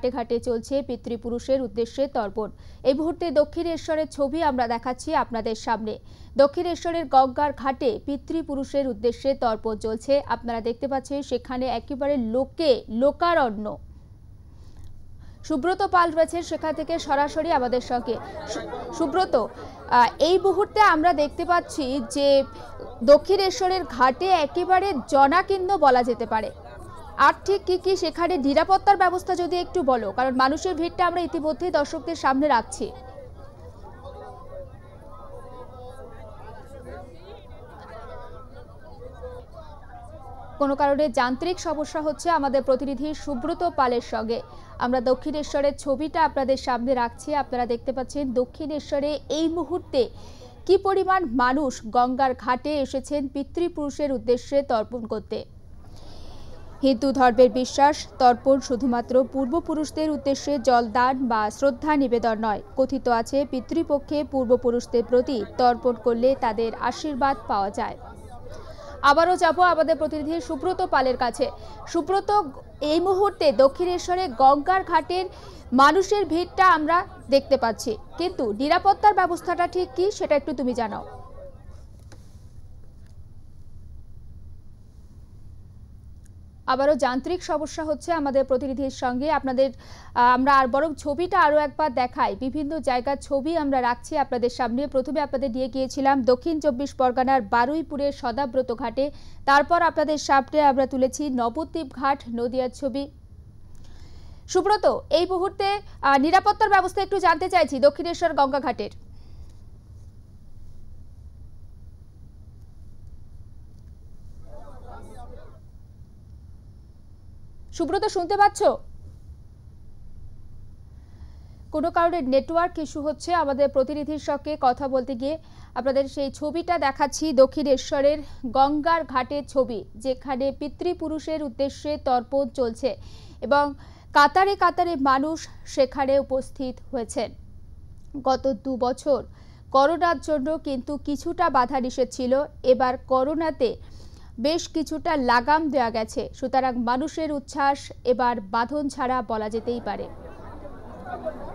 ঘাটে ঘাটে চলছে পিতৃপুরুষের উদ্দেশ্যে তর্পণ। এই মুহূর্তে দক্ষিণেশ্বরের ছবি আমরা দেখাচ্ছি আপনাদের সামনে। দক্ষিণেশ্বরের গঙ্গার ঘাটে পিতৃপুরুষের উদ্দেশ্যে তর্পণ চলছে। আপনারা দেখতে পাচ্ছেন সেখানে একেবারে লোকারণ্য। সুব্রত পাল রয়েছেন সেখান থেকে সরাসরি আমাদের সঙ্গে। সুব্রত, এই মুহূর্তে আমরা দেখতে পাচ্ছি যে দক্ষিণেশ্বরের ঘাটে একেবারে জনাকীর্ণ বলা যেতে পারে। আর ঠিক কি সেখানে নিরাপত্তার ব্যবস্থা যদি একটু বলো, কারণ মানুষের ভিড়টা আমরা ইতিমধ্যেই দর্শকদের সামনে রাখছি। কোনো কারণে যান্ত্রিক সমস্যা হচ্ছে আমাদের প্রতিনিধি সুব্রত পালের সঙ্গে। আমরা দক্ষিণেশ্বরের ছবিটা আপনাদের সামনে রাখছি। আপনারা দেখতে পাচ্ছেন দক্ষিণেশ্বরে এই মুহূর্তে কি পরিমাণ মানুষ গঙ্গার ঘাটে এসেছেন পিতৃপুরুষের উদ্দেশ্যে তর্পণ করতে। হিন্দু ধর্মের বিশ্বাস, তর্পণ শুধুমাত্র পূর্বপুরুষদের উদ্দেশ্যে জলদান বা শ্রদ্ধা নিবেদন নয়। কথিত আছে পিতৃপক্ষে পূর্বপুরুষদের প্রতি তর্পণ করলে তাদের আশীর্বাদ পাওয়া যায়। আবারও যাব আমাদের প্রতিনিধি সুব্রত পালের কাছে। সুব্রত, এই মুহূর্তে দক্ষিণেশ্বরে গঙ্গার ঘাটের মানুষের ভিড়টা আমরা দেখতে পাচ্ছি, কিন্তু নিরাপত্তার ব্যবস্থাটা ঠিক কি সেটা একটু তুমি জানাও। আবারও যান্ত্রিক সমস্যা হচ্ছে আমাদের প্রতিনিধির সঙ্গে। আমরা আর বরং ছবিটা আরও একবার দেখাই। বিভিন্ন জায়গার ছবি আমরা রাখছি আপনাদের সামনে। প্রথমে আপনাদের নিয়ে গিয়েছিলাম দক্ষিণ ২৪ পরগনার বারুইপুরের সদাব্রত ঘাটে, তারপর আপনাদের সামনে আমরা তুলেছি নবদ্বীপ ঘাট নদিয়ার ছবি। সুব্রত, এই মুহূর্তে নিরাপত্তার ব্যবস্থা একটু জানতে চাইছি দক্ষিণেশ্বর গঙ্গা ঘাটের। সুব্রত, শুনতে পাচ্ছ? কোনো কারণে নেটওয়ার্ক ইস্যু হচ্ছে। আমাদের প্রতিনিধির সঙ্গে কথা বলতে গিয়ে আপনাদের সেই ছবিটা দেখাচ্ছি দক্ষিণেশ্বরের গঙ্গার ঘাটের ছবি, যেখানে পিতৃপুরুষের উদ্দেশ্যে তর্পণ চলছে এবং কাতারে কাতারে মানুষ সেখানে উপস্থিত হয়েছেন। গত ২ বছর করোনার জন্য কিন্তু কিছুটা বাধা নিষেধ ছিল, এবার করোনাতে বেশ কিছুটা লাগাম দেওয়া গেছে। সুতরাং মানুষের উচ্ছ্বাস এবার বাঁধন ছাড়া বলা যেতেই পারে।